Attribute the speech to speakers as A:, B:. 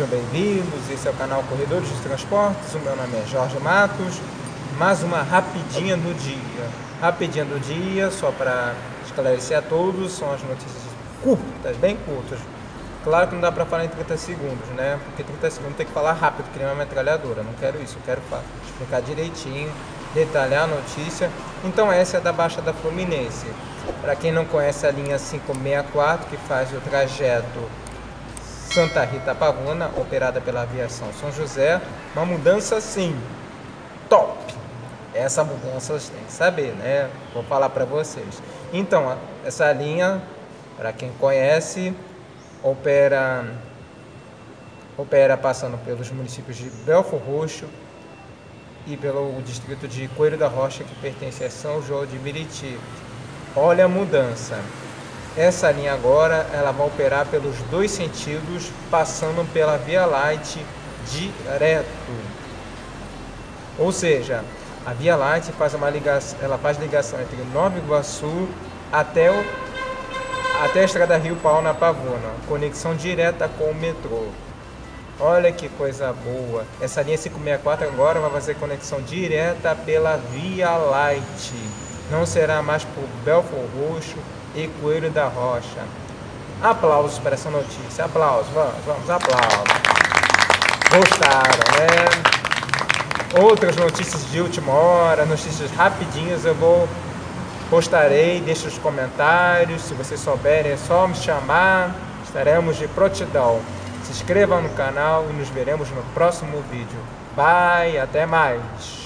A: Sejam bem-vindos, esse é o canal Corredores dos Transportes, o meu nome é Jorge Matos. Mais uma rapidinha do dia. Rapidinha do dia, só para esclarecer a todos, são as notícias curtas, bem curtas. Claro que não dá para falar em 30 segundos, né? Porque 30 segundos tem que falar rápido, que nem uma metralhadora. Não quero isso, eu quero explicar direitinho, detalhar a notícia. Então essa é da Baixada Fluminense. Para quem não conhece a linha 564, que faz o trajeto Santa Rita Pavuna, operada pela Aviação São José, uma mudança sim, top! Essa mudança vocês têm que saber, né? Vou falar para vocês. Então, essa linha, para quem conhece, opera passando pelos municípios de Belfor Roxo e pelo distrito de Coelho da Rocha, que pertence a São João de Meriti. Olha a mudança. Essa linha agora ela vai operar pelos dois sentidos, passando pela Via Light direto. Ou seja, a Via Light faz ligação entre Nova Iguaçu até a Estrada Rio Pau na Pavuna, conexão direta com o metrô. Olha que coisa boa. Essa linha 564 agora vai fazer conexão direta pela Via Light. Não será mais por Belfor Roxo e Coelho da Rocha. Aplausos para essa notícia. Aplausos, vamos, aplausos. Gostaram, né? Outras notícias de última hora, notícias rapidinhas, postarei, deixe os comentários. Se vocês souberem, é só me chamar. Estaremos de prontidão. Se inscrevam no canal e nos veremos no próximo vídeo. Bye, até mais.